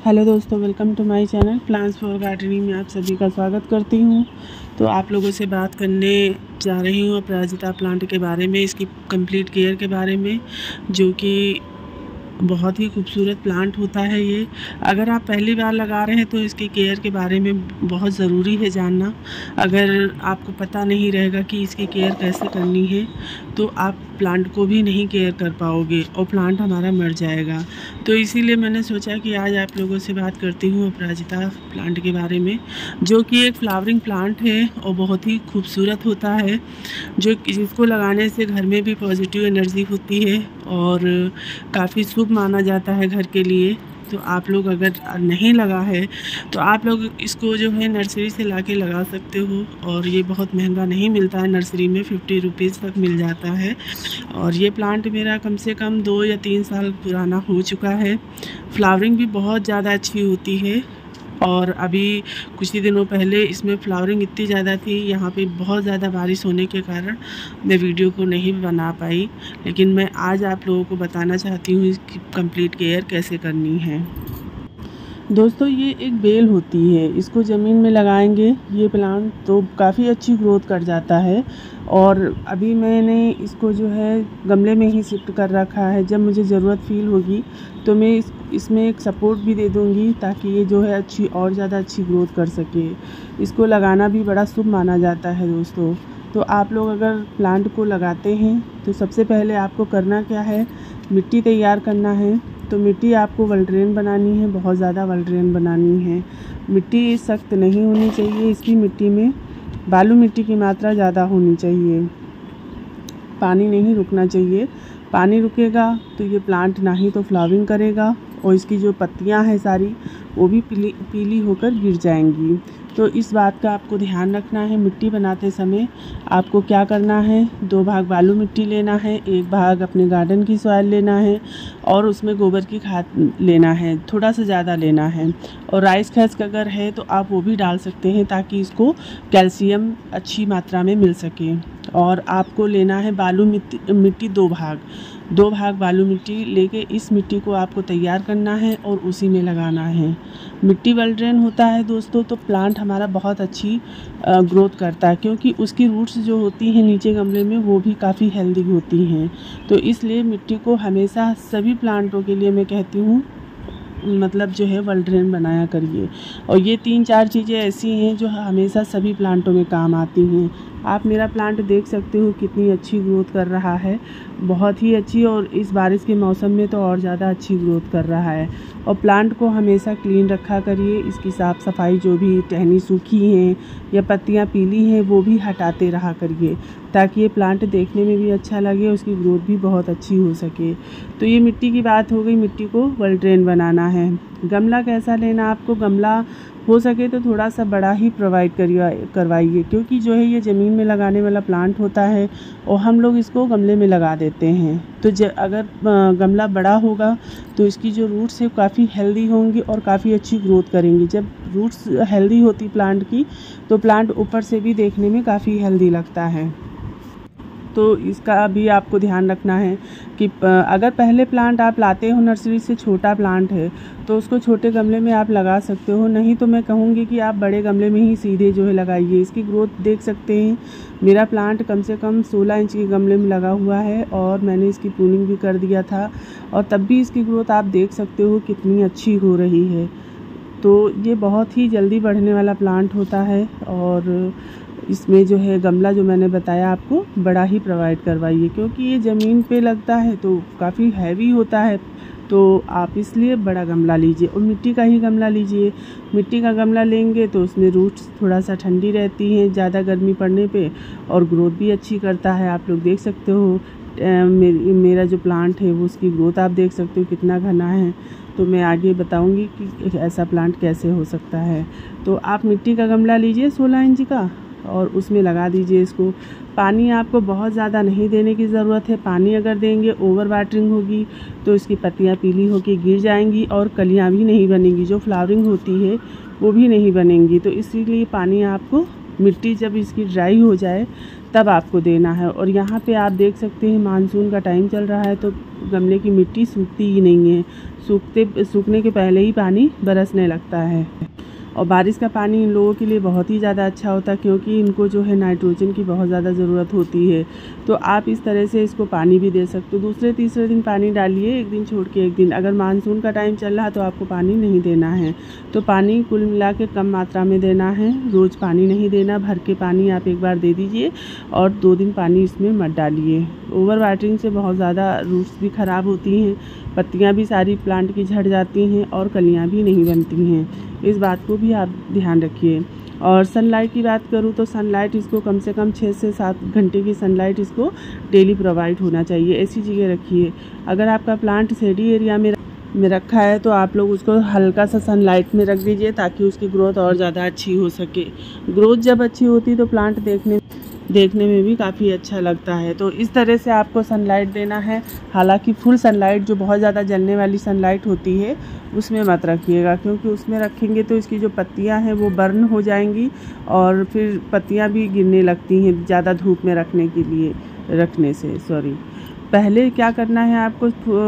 Hello दोस्तों, welcome to my channel plants for gardening में आप सभी का स्वागत करती हूँ। तो आप लोगों से बात करने जा रही हूँ अपराजिता प्लांट के बारे में, इसकी कंप्लीट केयर के बारे में, जो कि बहुत ही खूबसूरत प्लांट होता है ये। अगर आप पहली बार लगा रहे हैं तो इसकी केयर के बारे में बहुत ज़रूरी है जानना। अगर आपको पता नहीं रहेगा कि इसकी केयर कैसे करनी है तो आप प्लांट को भी नहीं केयर कर पाओगे और प्लांट हमारा मर जाएगा। तो इसीलिए मैंने सोचा कि आज आप लोगों से बात करती हूँ अपराजिता प्लांट के बारे में, जो कि एक फ्लावरिंग प्लांट है और बहुत ही खूबसूरत होता है, जिसको लगाने से घर में भी पॉजिटिव एनर्जी होती है और काफ़ी शुभ माना जाता है घर के लिए। तो आप लोग अगर नहीं लगा है तो आप लोग इसको जो है नर्सरी से लाके लगा सकते हो, और ये बहुत महंगा नहीं मिलता है, नर्सरी में 50 रुपीज़ तक मिल जाता है। और ये प्लांट मेरा कम से कम 2 या 3 साल पुराना हो चुका है। फ्लावरिंग भी बहुत ज़्यादा अच्छी होती है, और अभी कुछ ही दिनों पहले इसमें फ्लावरिंग इतनी ज़्यादा थी, यहाँ पे बहुत ज़्यादा बारिश होने के कारण मैं वीडियो को नहीं बना पाई, लेकिन मैं आज आप लोगों को बताना चाहती हूँ इसकी कंप्लीट केयर कैसे करनी है। दोस्तों, ये एक बेल होती है, इसको ज़मीन में लगाएंगे ये प्लांट तो काफ़ी अच्छी ग्रोथ कर जाता है। और अभी मैंने इसको जो है गमले में ही शिफ्ट कर रखा है। जब मुझे ज़रूरत फील होगी तो मैं इसमें एक सपोर्ट भी दे दूँगी, ताकि ये जो है अच्छी और ज़्यादा अच्छी ग्रोथ कर सके। इसको लगाना भी बड़ा शुभ माना जाता है दोस्तों। तो आप लोग अगर प्लांट को लगाते हैं तो सबसे पहले आपको करना क्या है, मिट्टी तैयार करना है। तो मिट्टी आपको वल्ड्रेन बनानी है, बहुत ज़्यादा वल्ड्रेन बनानी है। मिट्टी सख्त नहीं होनी चाहिए, इसकी मिट्टी में बालू मिट्टी की मात्रा ज़्यादा होनी चाहिए। पानी नहीं रुकना चाहिए, पानी रुकेगा तो ये प्लांट ना ही तो फ्लावरिंग करेगा और इसकी जो पत्तियां हैं सारी वो भी पीली होकर गिर जाएंगी। तो इस बात का आपको ध्यान रखना है। मिट्टी बनाते समय आपको क्या करना है, 2 भाग बालू मिट्टी लेना है, 1 भाग अपने गार्डन की सॉइल लेना है और उसमें गोबर की खाद लेना है, थोड़ा सा ज़्यादा लेना है। और राइस खस्क अगर है तो आप वो भी डाल सकते हैं, ताकि इसको कैल्शियम अच्छी मात्रा में मिल सके। और आपको लेना है बालू मिट्टी 2 भाग बालू मिट्टी लेके इस मिट्टी को आपको तैयार करना है और उसी में लगाना है। मिट्टी वेल ड्रेन होता है दोस्तों, तो प्लांट हमारा बहुत अच्छी ग्रोथ करता है, क्योंकि उसकी रूट्स जो होती हैं नीचे गमले में वो भी काफ़ी हेल्दी होती हैं। तो इसलिए मिट्टी को हमेशा सभी प्लांटों के लिए मैं कहती हूँ मतलब जो है वेल ड्रेन बनाया करिए। और ये 3-4 चीज़ें ऐसी हैं जो हमेशा सभी प्लांटों में काम आती हैं। आप मेरा प्लांट देख सकते हो कितनी अच्छी ग्रोथ कर रहा है, बहुत ही अच्छी, और इस बारिश के मौसम में तो और ज़्यादा अच्छी ग्रोथ कर रहा है। और प्लांट को हमेशा क्लीन रखा करिए, इसकी साफ़ सफाई, जो भी टहनी सूखी हैं या पत्तियां पीली हैं वो भी हटाते रहा करिए, ताकि ये प्लांट देखने में भी अच्छा लगे, उसकी ग्रोथ भी बहुत अच्छी हो सके। तो ये मिट्टी की बात हो गई, मिट्टी को वेल ड्रेन बनाना है। गमला कैसा लेना, आपको गमला हो सके तो थोड़ा सा बड़ा ही प्रोवाइड करवाइए, क्योंकि जो है ये ज़मीन में लगाने वाला प्लांट होता है और हम लोग इसको गमले में लगा देते हैं। तो अगर गमला बड़ा होगा तो इसकी जो रूट्स है काफ़ी हेल्दी होंगी और काफ़ी अच्छी ग्रोथ करेंगी। जब रूट्स हेल्दी होती प्लांट की तो प्लांट ऊपर से भी देखने में काफ़ी हेल्दी लगता है। तो इसका भी आपको ध्यान रखना है कि अगर पहले प्लांट आप लाते हो नर्सरी से, छोटा प्लांट है तो उसको छोटे गमले में आप लगा सकते हो, नहीं तो मैं कहूँगी कि आप बड़े गमले में ही सीधे जो है लगाइए। इसकी ग्रोथ देख सकते हैं, मेरा प्लांट कम से कम 16 इंच के गमले में लगा हुआ है और मैंने इसकी प्रूनिंग भी कर दिया था, और तब भी इसकी ग्रोथ आप देख सकते हो कितनी अच्छी हो रही है। तो ये बहुत ही जल्दी बढ़ने वाला प्लांट होता है, और इसमें जो है गमला जो मैंने बताया आपको बड़ा ही प्रोवाइड करवाइए, क्योंकि ये ज़मीन पे लगता है तो काफ़ी हैवी होता है। तो आप इसलिए बड़ा गमला लीजिए और मिट्टी का ही गमला लीजिए। मिट्टी का गमला लेंगे तो उसमें रूट्स थोड़ा सा ठंडी रहती हैं ज़्यादा गर्मी पड़ने पे, और ग्रोथ भी अच्छी करता है। आप लोग देख सकते हो मेरा जो प्लांट है वो उसकी ग्रोथ आप देख सकते हो कितना घना है। तो मैं आगे बताऊंगी कि ऐसा प्लांट कैसे हो सकता है। तो आप मिट्टी का गमला लीजिए 16 इंच का और उसमें लगा दीजिए इसको। पानी आपको बहुत ज़्यादा नहीं देने की ज़रूरत है। पानी अगर देंगे ओवर वाटरिंग होगी तो इसकी पत्तियां पीली होकर गिर जाएंगी और कलियां भी नहीं बनेंगी, जो फ्लावरिंग होती है वो भी नहीं बनेंगी। तो इसीलिए पानी आपको, मिट्टी जब इसकी ड्राई हो जाए तब आपको देना है। और यहाँ पे आप देख सकते हैं मानसून का टाइम चल रहा है तो गमले की मिट्टी सूखती ही नहीं है, सूखने के पहले ही पानी बरसने लगता है। और बारिश का पानी इन लोगों के लिए बहुत ही ज़्यादा अच्छा होता है क्योंकि इनको जो है नाइट्रोजन की बहुत ज़्यादा ज़रूरत होती है। तो आप इस तरह से इसको पानी भी दे सकते हो। दूसरे तीसरे दिन पानी डालिए, एक दिन छोड़ के एक दिन। अगर मानसून का टाइम चल रहा है तो आपको पानी नहीं देना है। तो पानी कुल मिला के कम मात्रा में देना है, रोज़ पानी नहीं देना। भर के पानी आप एक बार दे दीजिए और 2 दिन पानी इसमें मत डालिए। ओवर वाटरिंग से बहुत ज़्यादा रूट्स भी ख़राब होती हैं, पत्तियाँ भी सारी प्लांट की झड़ जाती हैं और कलियाँ भी नहीं बनती हैं। इस बात को भी आप ध्यान रखिए। और सनलाइट की बात करूँ तो सनलाइट इसको कम से कम 6 से 7 घंटे की सनलाइट इसको डेली प्रोवाइड होना चाहिए। ऐसी जगह रखिए। अगर आपका प्लांट शेडी एरिया में रखा है तो आप लोग उसको हल्का सा सनलाइट में रख दीजिए ताकि उसकी ग्रोथ और ज़्यादा अच्छी हो सके। ग्रोथ जब अच्छी होती है तो प्लांट देखने में भी काफ़ी अच्छा लगता है। तो इस तरह से आपको सनलाइट देना है। हालांकि फुल सनलाइट जो बहुत ज़्यादा जलने वाली सनलाइट होती है उसमें मत रखिएगा, क्योंकि उसमें रखेंगे तो इसकी जो पत्तियां हैं वो बर्न हो जाएंगी और फिर पत्तियां भी गिरने लगती हैं ज़्यादा धूप में रखने से। पहले क्या करना है, आपको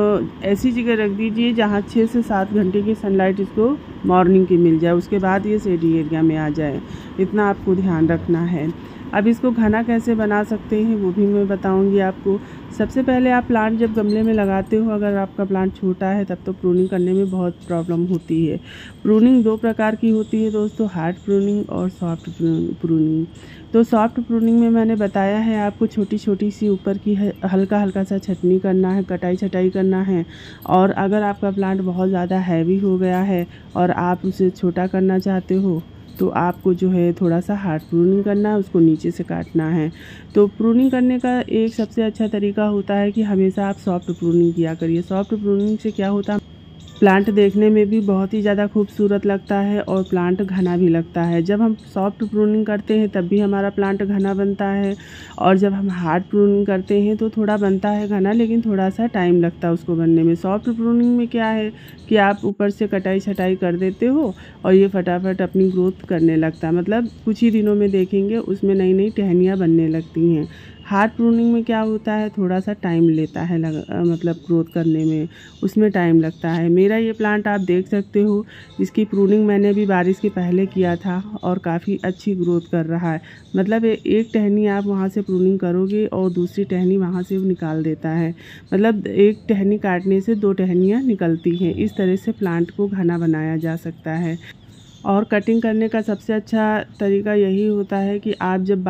ऐसी जगह रख दीजिए जहाँ 6 से 7 घंटे की सनलाइट इसको मॉर्निंग की मिल जाए, उसके बाद ये शेडी एरिया में आ जाए। इतना आपको ध्यान रखना है। अब इसको घना कैसे बना सकते हैं वो भी मैं बताऊंगी आपको। सबसे पहले आप प्लांट जब गमले में लगाते हो, अगर आपका प्लांट छोटा है तब तो प्रूनिंग करने में बहुत प्रॉब्लम होती है। प्रूनिंग 2 प्रकार की होती है दोस्तों, हार्ड प्रूनिंग और सॉफ्ट प्रूनिंग। तो सॉफ्ट प्रूनिंग में मैंने बताया है आपको छोटी छोटी सी ऊपर की हल्का हल्का सा छटनी करना है, कटाई छटाई करना है। और अगर आपका प्लांट बहुत ज़्यादा हैवी हो गया है और आप उसे छोटा करना चाहते हो तो आपको जो है थोड़ा सा हार्ड प्रूनिंग करना है, उसको नीचे से काटना है। तो प्रूनिंग करने का एक सबसे अच्छा तरीका होता है कि हमेशा आप सॉफ्ट प्रूनिंग किया करिए। सॉफ्ट प्रूनिंग से क्या होता है, प्लांट देखने में भी बहुत ही ज़्यादा खूबसूरत लगता है और प्लांट घना भी लगता है। जब हम सॉफ्ट प्रूनिंग करते हैं तब भी हमारा प्लांट घना बनता है, और जब हम हार्ड प्रूनिंग करते हैं तो थोड़ा बनता है घना, लेकिन थोड़ा सा टाइम लगता है उसको बनने में। सॉफ्ट प्रूनिंग में क्या है कि आप ऊपर से कटाई छटाई कर देते हो और ये फटाफट अपनी ग्रोथ करने लगता है, मतलब कुछ ही दिनों में देखेंगे उसमें नई नई टहनियाँ बनने लगती हैं। हार्ड प्रूनिंग में क्या होता है, थोड़ा सा टाइम लेता है मतलब ग्रोथ करने में, उसमें टाइम लगता है। मेरा ये प्लांट आप देख सकते हो, इसकी प्रूनिंग मैंने अभी बारिश के पहले किया था और काफ़ी अच्छी ग्रोथ कर रहा है। मतलब एक टहनी आप वहाँ से प्रूनिंग करोगे और दूसरी टहनी वहाँ से निकाल देता है, मतलब एक टहनी काटने से 2 टहनियाँ निकलती हैं। इस तरह से प्लांट को घना बनाया जा सकता है। और कटिंग करने का सबसे अच्छा तरीका यही होता है कि आप जब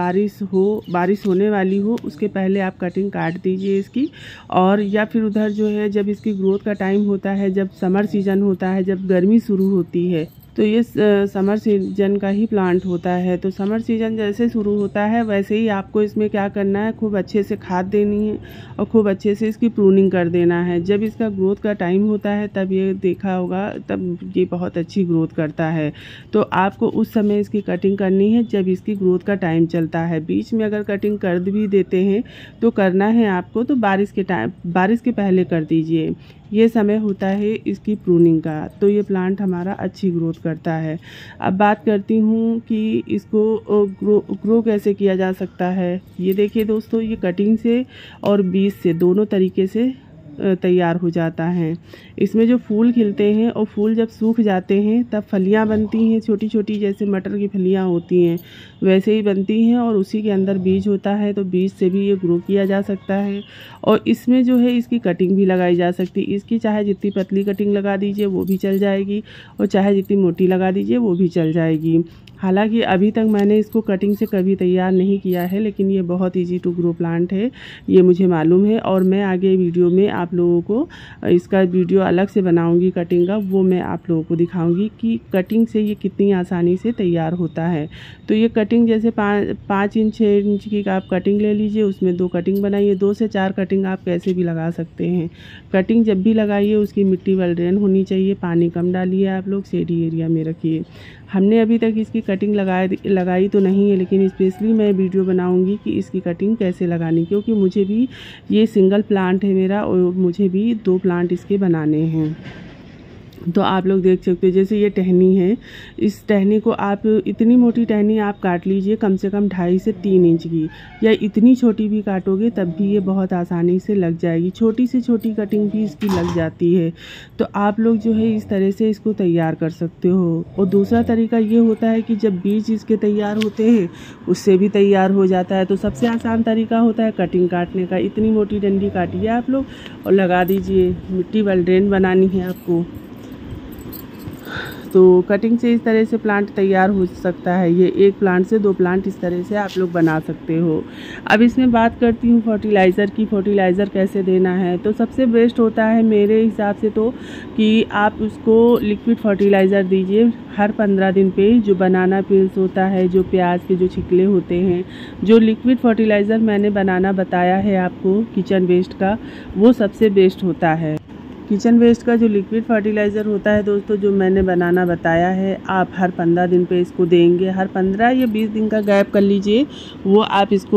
बारिश होने वाली हो उसके पहले आप कटिंग काट दीजिए इसकी। और या फिर उधर जो है जब इसकी ग्रोथ का टाइम होता है, जब समर सीजन होता है, जब गर्मी शुरू होती है, तो ये समर सीजन का ही प्लांट होता है। तो समर सीजन जैसे शुरू होता है वैसे ही आपको इसमें क्या करना है, खूब अच्छे से खाद देनी है और खूब अच्छे से इसकी प्रूनिंग कर देना है। जब इसका ग्रोथ का टाइम होता है तब ये देखा होगा, तब ये बहुत अच्छी ग्रोथ करता है। तो आपको उस समय इसकी कटिंग करनी है जब इसकी ग्रोथ का टाइम चलता है। बीच में अगर कटिंग कर भी देते हैं तो करना है आपको तो बारिश के पहले कर दीजिए। ये समय होता है इसकी प्रूनिंग का। तो ये प्लांट हमारा अच्छी ग्रोथ करता है। अब बात करती हूँ कि इसको ग्रो कैसे किया जा सकता है। ये देखिए दोस्तों, ये कटिंग से और बीज से दोनों तरीके से तैयार हो जाता है। इसमें जो फूल खिलते हैं और फूल जब सूख जाते हैं तब फलियां बनती हैं, छोटी छोटी जैसे मटर की फलियां होती हैं वैसे ही बनती हैं, और उसी के अंदर बीज होता है। तो बीज से भी ये ग्रो किया जा सकता है। और इसमें जो है इसकी कटिंग भी लगाई जा सकती है। इसकी चाहे जितनी पतली कटिंग लगा दीजिए वो भी चल जाएगी, और चाहे जितनी मोटी लगा दीजिए वो भी चल जाएगी। हालांकि अभी तक मैंने इसको कटिंग से कभी तैयार नहीं किया है, लेकिन ये बहुत इजी टू ग्रो प्लांट है, ये मुझे मालूम है। और मैं आगे वीडियो में आप लोगों को इसका वीडियो अलग से बनाऊंगी कटिंग का, वो मैं आप लोगों को दिखाऊंगी कि कटिंग से ये कितनी आसानी से तैयार होता है। तो ये कटिंग जैसे 5 इंच 6 इंच की आप कटिंग ले लीजिए, उसमें 2 कटिंग बनाइए। 2 से 4 कटिंग आप कैसे भी लगा सकते हैं। कटिंग जब भी लगाइए उसकी मिट्टी वेल ड्रेन होनी चाहिए, पानी कम डालिए, आप लोग शेडी एरिया में रखिए। हमने अभी तक इसकी कटिंग लगाई तो नहीं है, लेकिन स्पेशली मैं वीडियो बनाऊंगी कि इसकी कटिंग कैसे लगानी, क्योंकि मुझे भी ये सिंगल प्लांट है मेरा और मुझे भी 2 प्लांट इसके बनाने हैं। तो आप लोग देख सकते हो, जैसे ये टहनी है, इस टहनी को आप इतनी मोटी टहनी आप काट लीजिए, कम से कम 2.5 से 3 इंच की, या इतनी छोटी भी काटोगे तब भी ये बहुत आसानी से लग जाएगी। छोटी से छोटी कटिंग भी इसकी लग जाती है। तो आप लोग जो है इस तरह से इसको तैयार कर सकते हो। और दूसरा तरीका ये होता है कि जब बीज इसके तैयार होते हैं उससे भी तैयार हो जाता है। तो सबसे आसान तरीका होता है कटिंग काटने का। इतनी मोटी डंडी काटिए आप लोग और लगा दीजिए। मिट्टी वाली ड्रेन बनानी है आपको, तो कटिंग से इस तरह से प्लांट तैयार हो सकता है। ये एक प्लांट से 2 प्लांट इस तरह से आप लोग बना सकते हो। अब इसमें बात करती हूँ फर्टिलाइज़र की। फर्टिलाइज़र कैसे देना है, तो सबसे बेस्ट होता है मेरे हिसाब से तो कि आप उसको लिक्विड फर्टिलाइज़र दीजिए हर 15 दिन पे। जो बनाना पील्स होता है, जो प्याज के जो छिकले होते हैं, जो लिक्विड फर्टिलाइज़र मैंने बनाना बताया है आपको किचन वेस्ट का, वो सबसे बेस्ट होता है। किचन वेस्ट का जो लिक्विड फर्टिलाइज़र होता है दोस्तों, जो मैंने बनाना बताया है, आप हर 15 दिन पे इसको देंगे। हर 15 या 20 दिन का गैप कर लीजिए, वो आप इसको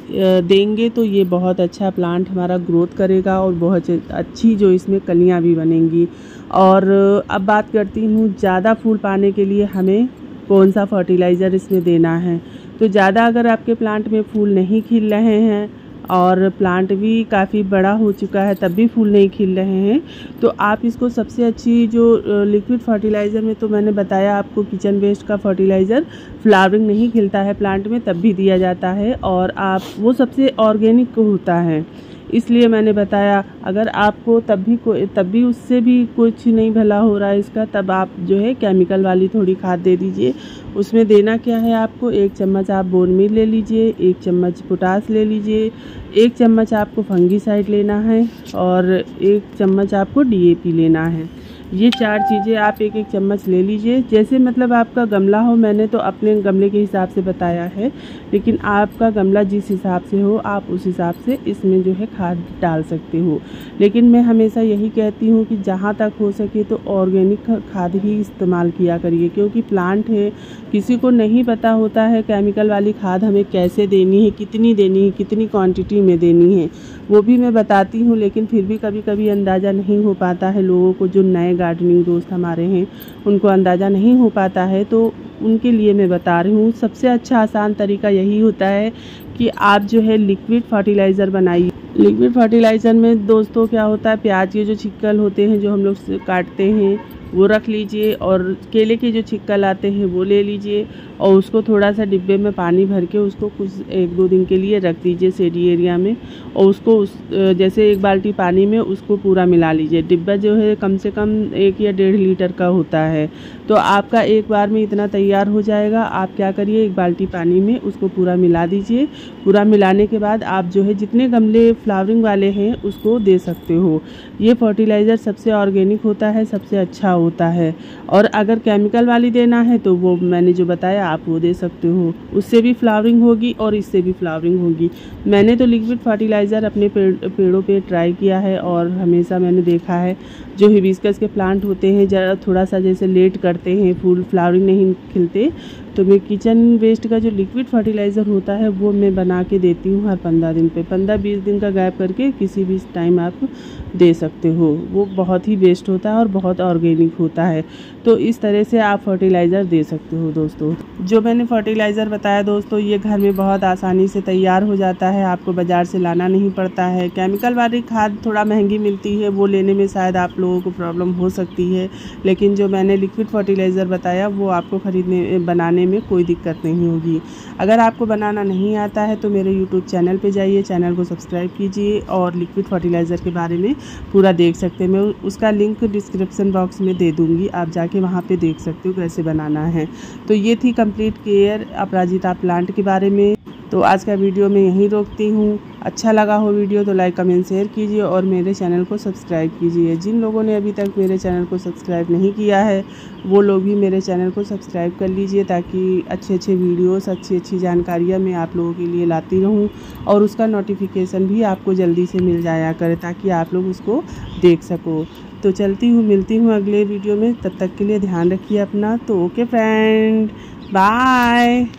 देंगे तो ये बहुत अच्छा प्लांट हमारा ग्रोथ करेगा और बहुत अच्छी जो इसमें कलियां भी बनेंगी। और अब बात करती हूँ ज़्यादा फूल पाने के लिए हमें कौन सा फर्टिलाइज़र इसमें देना है। तो ज़्यादा अगर आपके प्लांट में फूल नहीं खिल रहे हैं और प्लांट भी काफ़ी बड़ा हो चुका है तब भी फूल नहीं खिल रहे हैं, तो आप इसको सबसे अच्छी जो लिक्विड फर्टिलाइज़र में तो मैंने बताया आपको किचन वेस्ट का फर्टिलाइज़र, फ्लावरिंग नहीं खिलता है प्लांट में तब भी दिया जाता है और आप वो सबसे ऑर्गेनिक होता है, इसलिए मैंने बताया। अगर आपको तब भी उससे भी कुछ नहीं भला हो रहा है इसका, तब आप जो है केमिकल वाली थोड़ी खाद दे दीजिए। उसमें देना क्या है आपको, 1 चम्मच आप बोन मील ले लीजिए, 1 चम्मच पोटास ले लीजिए, 1 चम्मच आपको फंगीसाइड लेना है और 1 चम्मच आपको DAP लेना है। ये 4 चीज़ें आप 1-1 चम्मच ले लीजिए। जैसे मतलब आपका गमला हो, मैंने तो अपने गमले के हिसाब से बताया है, लेकिन आपका गमला जिस हिसाब से हो आप उस हिसाब से इसमें जो है खाद डाल सकते हो। लेकिन मैं हमेशा यही कहती हूँ कि जहाँ तक हो सके तो ऑर्गेनिक खाद ही इस्तेमाल किया करिए, क्योंकि प्लांट है, किसी को नहीं पता होता है केमिकल वाली खाद हमें कैसे देनी है, कितनी क्वांटिटी में देनी है, वो भी मैं बताती हूँ। लेकिन फिर भी कभी कभी अंदाज़ा नहीं हो पाता है लोगों को, जो नए गार्डनिंग दोस्त हमारे हैं उनको अंदाज़ा नहीं हो पाता है, तो उनके लिए मैं बता रही हूँ। सबसे अच्छा आसान तरीका यही होता है कि आप जो है लिक्विड फर्टिलाइज़र बनाइए। लिक्विड फर्टिलाइज़र में दोस्तों क्या होता है, प्याज के जो छिक्कल होते हैं जो हम लोग काटते हैं वो रख लीजिए, और केले के जो छिक्कल आते हैं वो ले लीजिए और उसको थोड़ा सा डिब्बे में पानी भर के उसको कुछ 1-2 दिन के लिए रख दीजिए शेडी एरिया में, और उसको जैसे 1 बाल्टी पानी में उसको पूरा मिला लीजिए। डिब्बा जो है कम से कम 1 या 1.5 लीटर का होता है, तो आपका एक बार में इतना तैयार हो जाएगा। आप क्या करिए, 1 बाल्टी पानी में उसको पूरा मिला दीजिए। पूरा मिलाने के बाद आप जो है जितने गमले फ्लावरिंग वाले हैं उसको दे सकते हो। ये फर्टिलाइज़र सबसे ऑर्गेनिक होता है, सबसे अच्छा होता है। और अगर केमिकल वाली देना है तो वो मैंने जो बताया आप वो दे सकते हो, उससे भी फ्लावरिंग होगी और इससे भी फ्लावरिंग होगी। मैंने तो लिक्विड फर्टिलाइज़र अपने पेड़ों पे ट्राई किया है और हमेशा मैंने देखा है जो हिबिस्कस के प्लांट होते हैं ज़रा थोड़ा सा जैसे लेट करते हैं, फूल फ्लावरिंग नहीं खिलते, तो मैं किचन वेस्ट का जो लिक्विड फर्टिलाइज़र होता है वो मैं बना के देती हूँ हर 15 दिन पे। 15-20 दिन का गैप करके किसी भी टाइम आप दे सकते हो, वो बहुत ही बेस्ट होता है और बहुत ऑर्गेनिक होता है। तो इस तरह से आप फर्टिलाइज़र दे सकते हो दोस्तों। जो मैंने फर्टिलाइज़र बताया दोस्तों, ये घर में बहुत आसानी से तैयार हो जाता है, आपको बाज़ार से लाना नहीं पड़ता है। केमिकल वाली खाद थोड़ा महंगी मिलती है, वो लेने में शायद आप लोगों को प्रॉब्लम हो सकती है, लेकिन जो मैंने लिक्विड फर्टिलाइज़र बताया वो आपको बनाने में कोई दिक्कत नहीं होगी। अगर आपको बनाना नहीं आता है तो मेरे YouTube चैनल पे जाइए, चैनल को सब्सक्राइब कीजिए और लिक्विड फर्टिलाइज़र के बारे में पूरा देख सकते हैं। मैं उसका लिंक डिस्क्रिप्शन बॉक्स में दे दूँगी, आप जाके वहाँ पे देख सकते हो कैसे बनाना है। तो ये थी कंप्लीट केयर अपराजिता प्लांट के बारे में। तो आज का वीडियो मैं यहीं रोकती हूँ। अच्छा लगा हो वीडियो तो लाइक कमेंट शेयर कीजिए और मेरे चैनल को सब्सक्राइब कीजिए। जिन लोगों ने अभी तक मेरे चैनल को सब्सक्राइब नहीं किया है वो लोग भी मेरे चैनल को सब्सक्राइब कर लीजिए, ताकि अच्छे वीडियोस अच्छी जानकारियाँ मैं आप लोगों के लिए लाती रहूँ और उसका नोटिफिकेशन भी आपको जल्दी से मिल जाया करे ताकि आप लोग उसको देख सको। तो चलती हूँ, मिलती हूँ अगले वीडियो में, तब तक के लिए ध्यान रखिए अपना। तो ओके फ्रेंड, बाय।